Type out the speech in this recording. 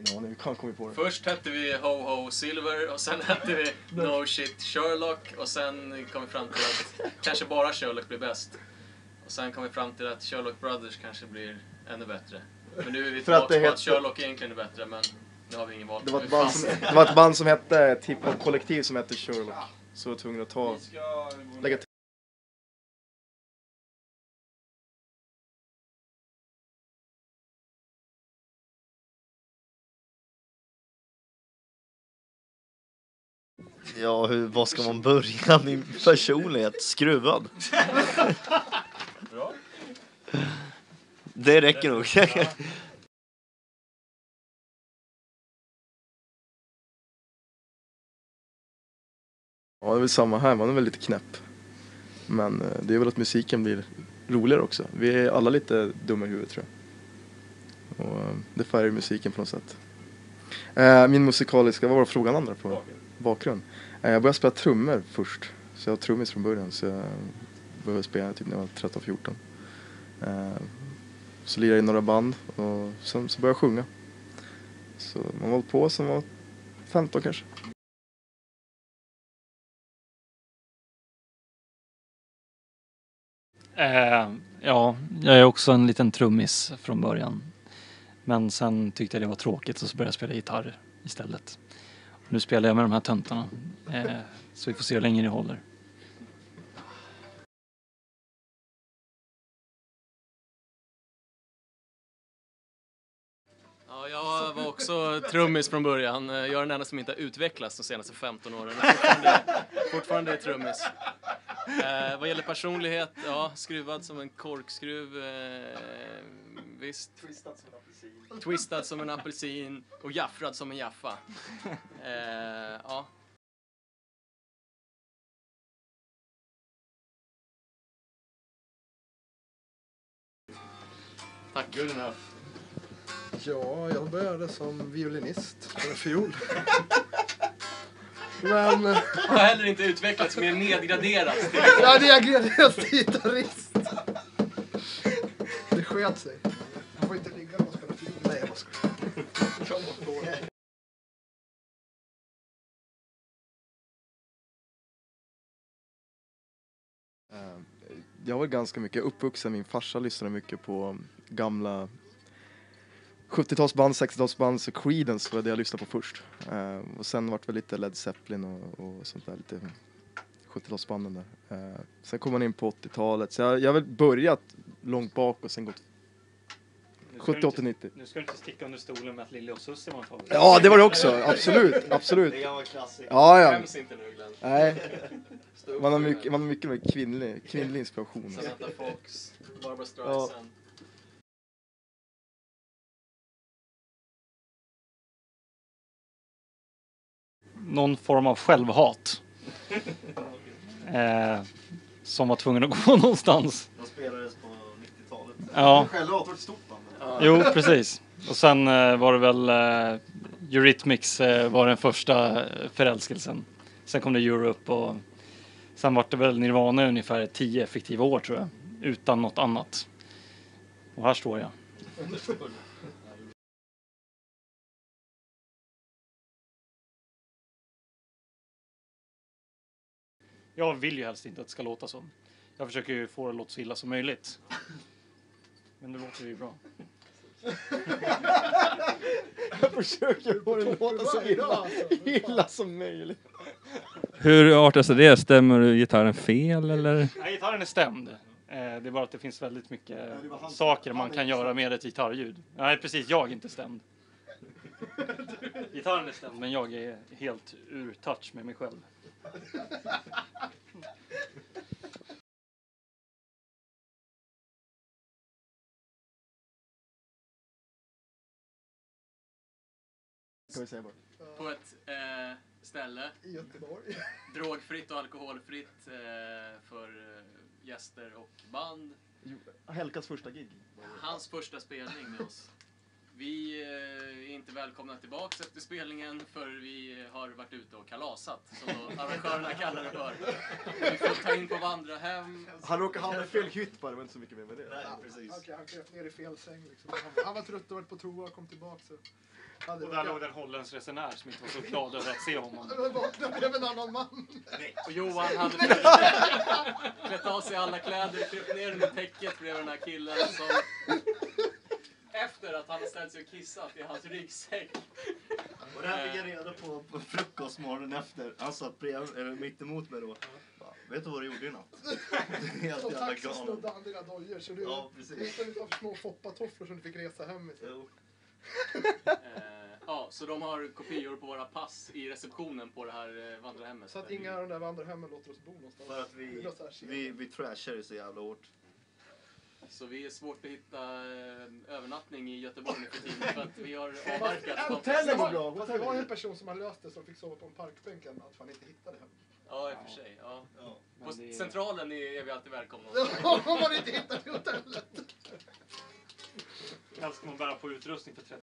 ingen aning, vi kan komma på det. Först hette vi Ho Ho Silver och sen hette vi No Shit Sherlock och sen kom vi fram till att kanske bara Sherlock blir bäst. Och sen kom vi fram till att Sherlock Brothers kanske blir ännu bättre. Men nu är vi tillbaka på att Sherlock egentligen är bättre, men nu har vi ingen val. Det var ett band som hette, ett hiphop-kollektiv som hette Sherlock. Så var tvungen att lägga till. Ja, vad ska man börja? Min personlighet, skruvad. Bra. Det räcker nog. Ja, det är väl samma här, man är väl lite knäpp. Men det är väl att musiken blir roligare också. Vi är alla lite dumma i huvudet, tror jag. Och det färgar musiken på något sätt. Min musikaliska, vad var frågan andra på? Bakgrund. Jag började spela trummor först. Så jag var trummis från början. Så jag började spela typ när jag var 13-14. Så lirade jag i några band. Och sen så började jag sjunga. Så man var på som var 15 kanske. Ja, jag är också en liten trummis från början. Men sen tyckte jag det var tråkigt och så började jag spela gitarr istället. Nu spelar jag med de här töntarna. Så vi får se hur länge det håller. Ja, jag var också trummis från början. Jag är den enda som inte har utvecklats de senaste 15 åren. Fortfarande är trummis. Vad gäller personlighet, ja, skruvad som en korkskruv. Visst. Twistad som en apelsin och jaffrad som en jaffa. Ja. Tack. Good enough. Ja, jag började som violinist, spelade fiol. Men... Jag har heller inte utvecklats mer nedgraderat. Ja, det är graderat till gitarrist. Det sket sig. Jag får inte ligga och spela fiol. Nej, jag bara skojar. Jag var ganska mycket uppvuxen. Min farsa lyssnade mycket på gamla 70-talsband, 60-talsband, så Creedence var det jag lyssnade på först. Och sen var det väl lite Led Zeppelin och sånt där, lite 70-talsbanden där. Sen kom man in på 80-talet, så jag har väl börjat långt bak och sen gått 70, 80, 90. Nu ska du inte sticka under stolen med att Lille och Sussi var en favorit. Ja, det var det också, absolut, absolut. Det var klassik. Ja. Skäms inte nu, Glenn. Nej, man har mycket med kvinnlig inspiration. Samantha Fox, Barbra Streisand. Någon form av självhat. Som var tvungen att gå någonstans. De spelades på 90-talet. Ja. Själva var ett stort band. Jo, precis. Och sen var det väl Eurythmics var den första förälskelsen. Sen kom det Europe och sen var det väl Nirvana ungefär 10 effektiva år, tror jag. Utan något annat. Och här står jag. Jag vill ju helst inte att det ska låta så. Jag försöker ju få det att låta så illa som möjligt. Men det låter ju bra. Jag försöker få det att låta så illa som möjligt. Hur artar sig det? Stämmer gitarren fel eller? Nej, gitarren är stämd. Det är bara att det finns väldigt mycket saker man kan göra med ett gitarrljud. Nej, precis. Jag är inte stämd. Gitarren är stämd, men jag är helt ur touch med mig själv. På ett ställe. I Göteborg. Drogfritt och alkoholfritt för gäster och band. Helkas första gig. Hans första spelning med oss. Vi är inte välkomna tillbaks efter spelningen för vi har varit ute och kalasat, som då arrangörerna kallar det för. Vi får ta in på vandrarhem. Han råkade hamna i fel hytt bara, det var inte så mycket mer med det. Nej, precis. Han kröp ner i fel säng liksom. Han var trött och varit på toa och kom tillbaka. Så. Och där låg den holländsk resenär som inte var så glad över att se honom. Han vaknade blev en annan man. Och Johan hade klätt av sig alla kläder, kröp ner under täcket bredvid den här killen som efter att han ställt sig och kissat i hans ryggsäck. Och det här fick jag reda på frukost morgonen efter. Han satt mitt emot mig då. Bara, vet du vad du gjorde i natt? Helt Som jävla taxi galen. snodde han dina dojor. Så du Ja, precis. visste inte för små foppatofflor som du fick resa hem med. Jo. Ja, så de har kopior på våra pass i receptionen på det här vandrarhemmet. Så att inga av de där vandrarhemmen låter oss bo någonstans. För att vi trashar det så jävla hårt. Så vi är svårt att hitta övernattning i Göteborg nu för tiden för att vi har avverkat. Hotellet var bra. Fast det var en person som har löst det som fick sova på en parkbänk en natt för han inte hittade hem. Ja, i och för sig. Ja. Ja. På centralen är vi alltid välkomna. Om man inte hittar till hotellet. Helst ska man bära på utrustning för